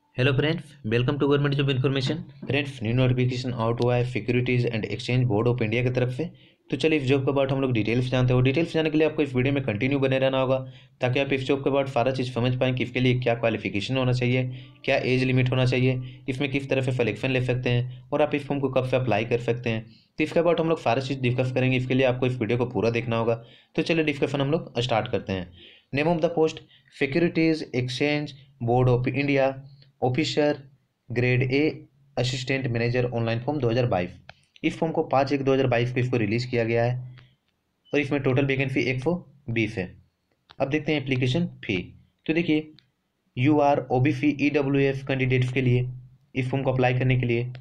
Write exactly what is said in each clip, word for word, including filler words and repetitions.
Hello friends, welcome to government job information. Friends, new notification out हुआ है securities and exchange board of India की तरफ से। तो चलिए इस जॉब के बाद हम लोग डिटेल्स जानते हो। डिटेल्स जानने के लिए आपको इस वीडियो में कंटिन्यू बने रहना होगा, ताकि आप इस जॉब के बाद सारा चीज़ समझ पाएँ कि इसके लिए क्या क्वालिफिकेशन होना चाहिए, क्या एज लिमिट होना चाहिए, इसमें किस तरह से सिलेक्शन ले सकते हैं और आप इस फॉर्म को कब से अप्लाई कर सकते हैं। तो इसके बाद हम लोग सारा चीज़ डिस्कस करेंगे। इसके लिए आपको इस वीडियो को पूरा देखना होगा। तो चलिए डिस्कशन हम लोग स्टार्ट करते हैं। Name of the post, securities exchange board of India officer grade A assistant manager, online form दो हज़ार बाईस। इस फॉर्म को पाँच एक दो हज़ार बाईस को इसको रिलीज़ किया गया है और इसमें टोटल वैकेंसी एक सौ बीस है। अब देखते हैं एप्लीकेशन फ़ी। तो देखिए, U R O B C E W S candidates के लिए इस फॉर्म को अप्लाई करने के लिए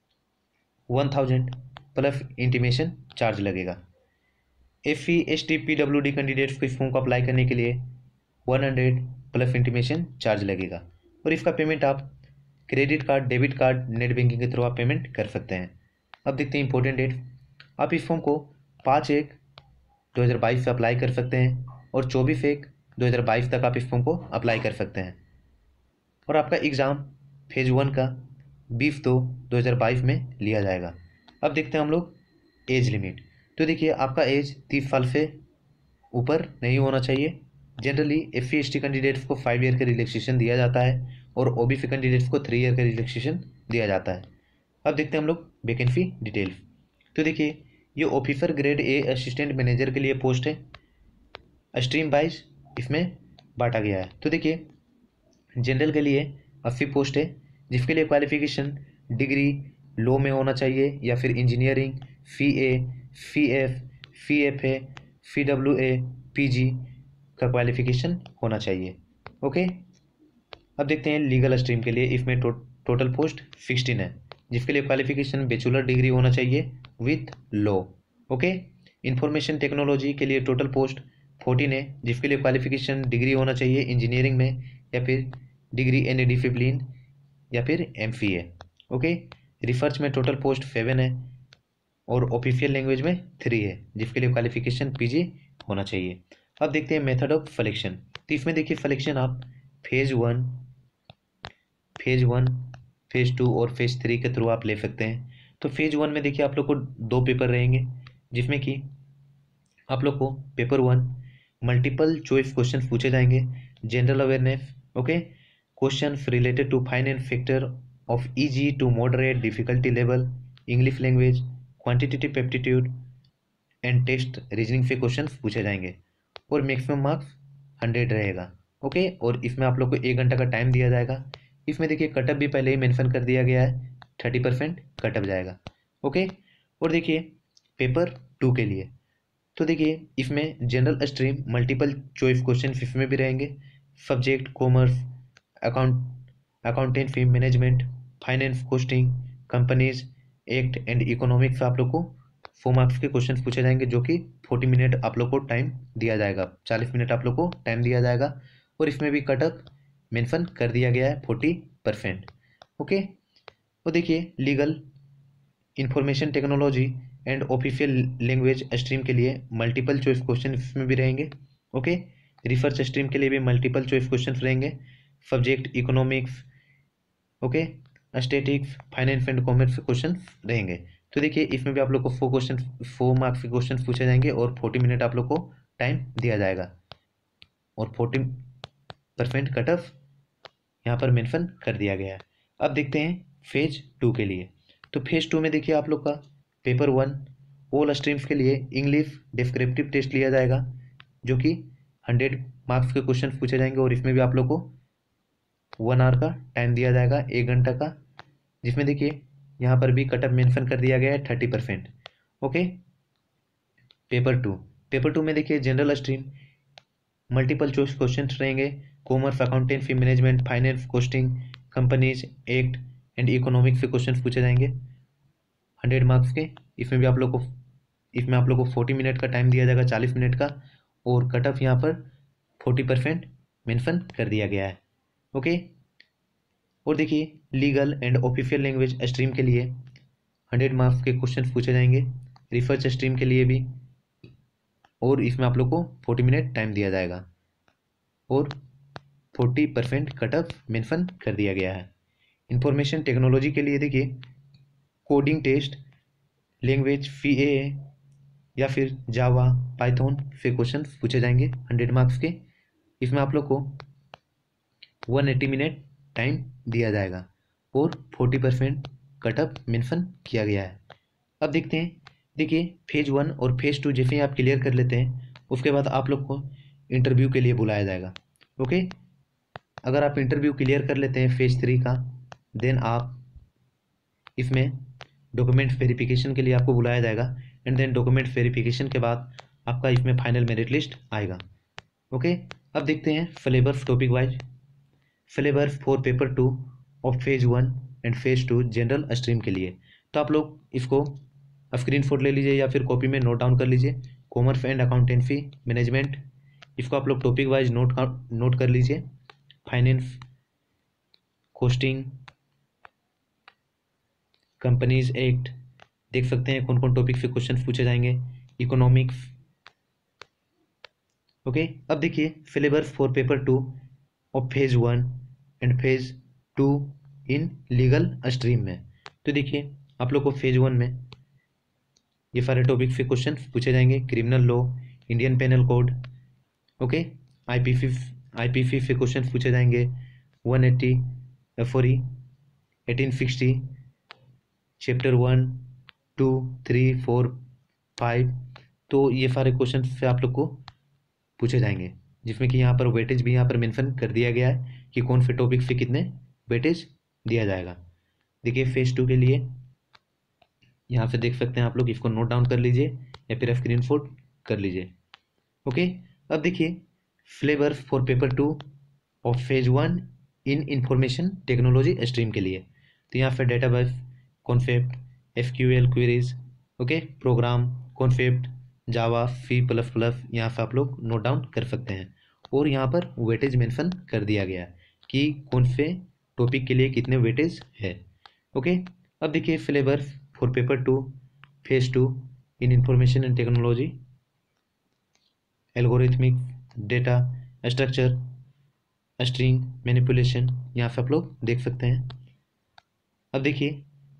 one thousand plus intimation charge लगेगा। S C S T P W D candidates को इस फॉर्म को अप्लाई करने के लिए one hundred plus intimation charge लगेगा और इसका पेमेंट आप credit card, debit card, net banking के थ्रू आप पेमेंट कर सकते हैं। अब देखते हैं इंपॉर्टेंट डेट। आप इस फॉर्म को पाँच एक दो हज़ार बाईस से अप्लाई कर सकते हैं और चौबीस एक दो हज़ार बाईस तक आप इस फॉर्म को अप्लाई कर सकते हैं और आपका एग्ज़ाम फेज वन का बीस दो दो हज़ार बाईस में लिया जाएगा। अब देखते हैं हम लोग एज लिमिट। तो देखिए, आपका एज तीस साल से ऊपर नहीं होना चाहिए। Generally S C S T candidates को फाइव ईयर का रिलैक्सेशन दिया जाता है और ओ बी सी कैंडिडेट्स को थ्री ईयर का रिलैक्सेशन दिया जाता है। अब देखते हैं हम लोग वैकेंसी डिटेल्स। तो देखिए, ये officer grade A assistant manager के लिए पोस्ट है। स्ट्रीम वाइज इसमें बांटा गया है। तो देखिए, जनरल के लिए अस्सी पोस्ट है, जिसके लिए क्वालिफिकेशन डिग्री लॉ में होना चाहिए या फिर engineering, C A, C F, C F A, C W A, P G का क्वालिफिकेशन होना चाहिए। ओके। अब देखते हैं लीगल स्ट्रीम के लिए। इसमें टो, टोटल पोस्ट सिक्सटीन है, जिसके लिए क्वालिफिकेशन बैचलर डिग्री होना चाहिए with law. Okay. Information technology के लिए टोटल पोस्ट फोर्टीन है, जिसके लिए क्वालिफिकेशन डिग्री होना चाहिए इंजीनियरिंग में या फिर डिग्री एनी डिसिप्लिन या फिर M C A. Okay. Research में टोटल पोस्ट सेवन है और ऑफिशियल लैंग्वेज में थ्री है, जिसके लिए क्वालिफिकेशन पी जी होना चाहिए। अब देखते हैं मेथड ऑफ सिलेक्शन। तो इसमें देखिए, सिलेक्शन आप phase one phase one phase two और फेज थ्री के थ्रू आप ले सकते हैं। तो फेज वन में देखिए, आप लोग को दो पेपर रहेंगे, जिसमें कि आप लोग को paper one multiple choice question पूछे जाएंगे, general awareness. Okay. Question related to finance sector of easy to moderate difficulty level, English language, quantitative aptitude and test reasoning से क्वेश्चन पूछे जाएंगे और मैक्सिमम मार्क्स हंड्रेड रहेगा। ओके। और इसमें आप लोग को एक घंटा का टाइम दिया जाएगा। इसमें देखिए, कटअप भी पहले ही मेंशन कर दिया गया है, थर्टी परसेंट कटअप जाएगा। ओके। और देखिए, पेपर टू के लिए तो देखिए, इसमें general stream multiple choice question इसमें भी रहेंगे। Subject commerce, account accountancy, management, finance, costing, companies act and economics आप लोग को फोर मार्क्स के क्वेश्चन पूछे जाएंगे, जो कि फोर्टी मिनट आप लोग को टाइम दिया जाएगा, चालीस मिनट आप लोग को टाइम दिया जाएगा और इसमें भी कटअप मेंशन कर दिया गया है फोर्टी परसेंट। ओके। और देखिए, legal, information technology and official language stream के लिए मल्टीपल चॉइस क्वेश्चन इसमें भी रहेंगे। ओके। रिसर्च स्ट्रीम के लिए भी मल्टीपल चॉइस क्वेश्चन रहेंगे। Subject economics, okay, statics, finance and commerce के क्वेश्चन रहेंगे। तो देखिए, इसमें भी आप लोग को फोर क्वेश्चन फोर मार्क्स के क्वेश्चन पूछे जाएंगे और फोर्टी मिनट आप लोग को टाइम दिया जाएगा और फोर्टी परसेंट कट ऑफ यहाँ पर मेंशन कर दिया गया है। अब देखते हैं फेज टू के लिए। तो फेज टू में देखिए, आप लोग का पेपर वन ऑल स्ट्रीम्स के लिए इंग्लिश डिस्क्रिप्टिव टेस्ट लिया जाएगा, जो कि हंड्रेड मार्क्स के क्वेश्चन पूछे जाएंगे और इसमें भी आप लोग को वन आवर का टाइम दिया जाएगा, एक घंटा का, जिसमें देखिए यहाँ पर भी कटअप मेंशन कर दिया गया है thirty percent. Okay. Paper two paper two में देखिए, general stream multiple choice question रहेंगे, commerce, accountancy, management, finance, costing, companies act and economics से क्वेश्चन पूछे जाएंगे हंड्रेड मार्क्स के। इसमें भी आप लोग को इसमें आप लोग को फोर्टी मिनट का टाइम दिया जाएगा, चालीस मिनट का, और कट ऑफ यहाँ पर फोर्टी परसेंट मेंशन कर दिया गया है। ओके। और देखिए, legal and official language stream के लिए हंड्रेड मार्क्स के क्वेश्चन पूछे जाएंगे, रिसर्च स्ट्रीम के लिए भी, और इसमें आप लोग को फोर्टी मिनट टाइम दिया जाएगा और forty percent cut off mention कर दिया गया है। इंफॉर्मेशन टेक्नोलॉजी के लिए देखिए कोडिंग टेस्ट, लैंग्वेज फी ए या फिर जावा, पाइथन से क्वेश्चन पूछे जाएंगे हंड्रेड मार्क्स के। इसमें आप लोग को वन एट्टी मिनट टाइम दिया जाएगा और फोर्टी परसेंट कटअप मेंशन किया गया है। अब देखते हैं, देखिए फेज वन और फेज टू जैसे ही आप क्लियर कर लेते हैं उसके बाद आप लोग को इंटरव्यू के लिए बुलाया जाएगा। ओके, अगर आप इंटरव्यू क्लियर कर लेते हैं फेज थ्री का, देन आप इसमें डॉक्यूमेंट वेरिफिकेशन के लिए आपको बुलाया जाएगा एंड देन डॉक्यूमेंट वेरिफिकेशन के बाद आपका इसमें फाइनल मेरिट लिस्ट आएगा। ओके, अब देखते हैं syllabus topic wise. Syllabus for paper two of phase one and phase two general stream के लिए, तो आप लोग इसको स्क्रीनशॉट ले लीजिए या फिर कॉपी में नोट डाउन कर लीजिए। कॉमर्स एंड अकाउंटेंसी मैनेजमेंट, इसको आप लोग टॉपिक वाइज नोट नोट कर लीजिए। फाइनेंस, कॉस्टिंग, कंपनीज एक्ट, देख सकते हैं कौन कौन टॉपिक से क्वेश्चन पूछे जाएंगे। इकोनॉमिक्स। ओके, अब देखिए syllabus for paper two of phase one and phase two in legal stream में, तो देखिए आप लोग को फेज वन में ये सारे टॉपिक से क्वेश्चन पूछे जाएंगे। Criminal law, Indian penal code, okay, IPC IPC से क्वेश्चन पूछे जाएंगे। One eighty four, eighteen sixty, chapter one two three four five, तो ये सारे क्वेश्चन से आप लोग को पूछे जाएंगे, जिसमें कि यहाँ पर वेटेज भी यहाँ पर मेंशन कर दिया गया है कि कौन से टॉपिक से कितने वेटेज दिया जाएगा। देखिए फेज टू के लिए यहाँ से देख सकते हैं आप लोग, इसको नोट डाउन कर लीजिए या फिर स्क्रीनशॉट कर लीजिए। ओके, अब देखिए syllabus for paper two of phase one in information technology stream के लिए, तो यहाँ पर database concept, SQL queries, okay, program concept, Java, C plus plus, यहाँ से आप लोग नोट डाउन कर सकते हैं। और यहाँ पर वेटेज मेंशन कर दिया गया कि कौन से टॉपिक के लिए कितने वेटेज है। ओके, अब देखिए syllabus for paper two phase two in information and technology, algorithmic, data structure, string manipulation, यहाँ से आप लोग देख सकते हैं। अब देखिए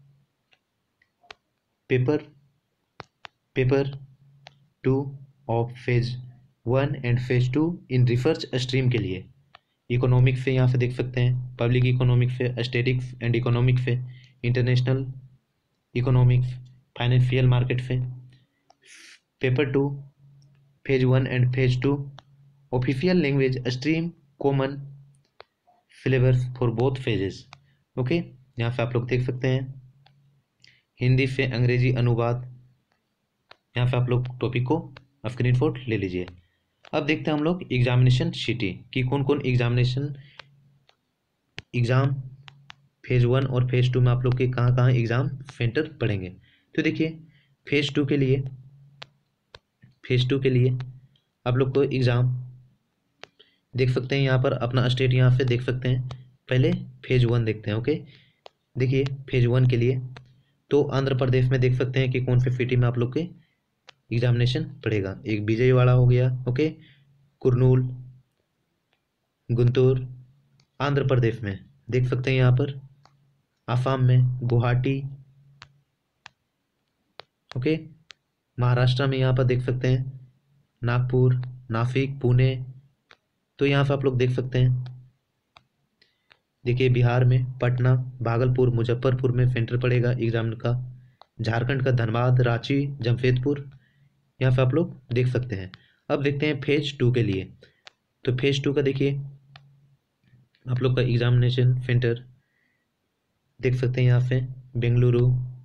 paper paper two of phase one and phase two in research stream के लिए, इकोनॉमिक्स से यहाँ से देख सकते हैं, पब्लिक इकोनॉमिक्स से, स्टैटिक्स एंड इकोनॉमिक्स से, इंटरनेशनल इकोनॉमिक्स, फाइनेंशियल मार्केट से। Paper two phase one and phase two official language stream common syllabus for both phases. Okay, यहाँ से आप लोग देख सकते हैं हिंदी से अंग्रेजी अनुवाद, यहाँ पे आप लोग टॉपिक को स्क्रीनशॉट ले लीजिए। अब देखते हैं हम लोग एग्जामिनेशन शीटी कि कौन कौन एग्जामिनेशन एग्ज़ाम फेज़ वन और फेज़ टू में आप लोग के कहाँ कहाँ एग्ज़ाम सेंटर पड़ेंगे। तो देखिए फेज़ टू के लिए फेज़ टू के लिए आप लोग को एग्ज़ाम देख सकते हैं, यहाँ पर अपना स्टेट यहाँ से देख सकते हैं। पहले फेज़ वन देखते हैं। ओके, देखिए फेज़ वन के लिए तो आंध्र प्रदेश में देख सकते हैं कि कौन से सिटी में आप लोग के एग्जामिनेशन पड़ेगा। एक विजयवाड़ा हो गया, ओके, कुरनूल, गुंटूर आंध्र प्रदेश में देख सकते हैं, यहाँ पर आसाम में गुवाहाटी, ओके, महाराष्ट्र में यहाँ पर देख सकते हैं नागपुर, नासिक, पुणे, तो यहाँ पर आप लोग देख सकते हैं। देखिए बिहार में पटना, भागलपुर, मुजफ्फरपुर में सेंटर पड़ेगा एग्जाम का। झारखंड का धनबाद, रांची, जमशेदपुर, यहाँ पे आप लोग देख सकते हैं। अब देखते हैं फेज टू के लिए। तो फेज टू का देखिए आप लोग का एग्जामिनेशन सेंटर देख सकते हैं, यहाँ पे बेंगलुरु,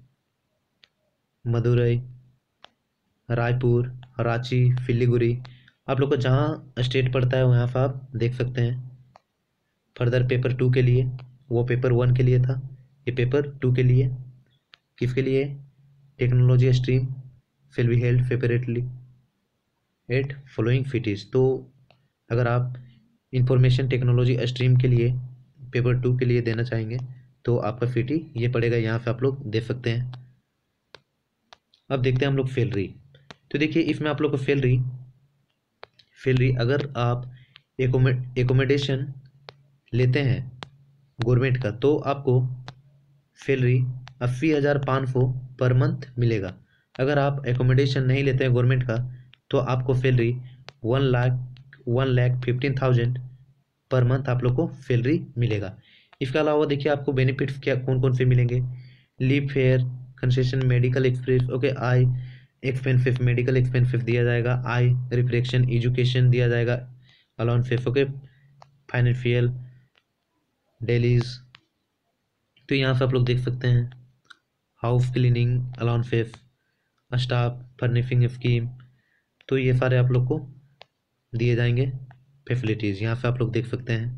मदुरई, रायपुर, रांची, सिलीगुड़ी, आप लोग का जहाँ स्टेट पड़ता है वहाँ पर आप देख सकते हैं। फर्दर पेपर टू के लिए, वो पेपर वन के लिए था, ये पेपर टू के लिए किसके लिए, technology stream will be held separately at following cities. तो अगर आप इंफॉर्मेशन टेक्नोलॉजी स्ट्रीम के लिए पेपर टू के लिए देना चाहेंगे तो आपका सिटी ये पड़ेगा, यहाँ पे आप लोग देख सकते हैं। अब देखते हैं हम लोग सैलरी। तो देखिए इसमें आप लोग को सैलरी सैलरी अगर आप एकोमोडेशन लेते हैं गवर्नमेंट का, तो आपको सैलरी अस्सी हज़ार पाँच सौ पर मंथ मिलेगा। अगर आप एकोमोडेशन नहीं लेते हैं गवर्नमेंट का तो आपको salary one lakh one lakh fifteen thousand per month आप लोग को सैलरी मिलेगा। इसके अलावा देखिए आपको बेनिफिट्स क्या कौन कौन से मिलेंगे। Leave fare, concession, medical express, okay, I expensive, medical expensive दिया जाएगा, आई रिफ्लेक्शन, एजुकेशन दिया जाएगा, अलाउंसेस, ओके, फाइनेंशियल डेलीज, तो यहाँ से आप लोग देख सकते हैं, house cleaning allowances, staff furnishing scheme, तो ये सारे आप लोग को दिए जाएंगे फैसिलिटीज़, यहाँ से आप लोग देख सकते हैं।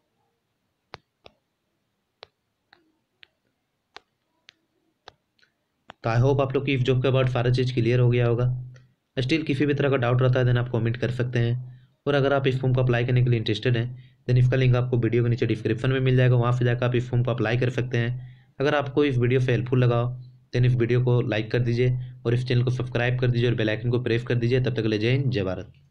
तो आई होप आप लोग की इस जॉब के अबाउट सारा चीज़ क्लियर हो गया होगा। स्टिल किसी भी तरह का डाउट रहता है देन आप कमेंट कर सकते हैं। और अगर आप इस फॉर्म को अप्लाई करने के लिए इंटरेस्टेड हैं देन इसका लिंक आपको वीडियो के नीचे डिस्क्रिप्शन में मिल जाएगा, वहाँ से जाकर आप इस फॉर्म को अप्लाई कर सकते हैं। अगर आपको इस वीडियो से हेल्पफुल लगा देन इस वीडियो को लाइक कर दीजिए और इस चैनल को सब्सक्राइब कर दीजिए और बेल आइकन को प्रेस कर दीजिए। तब तक के लिए जय हिंद, जय भारत।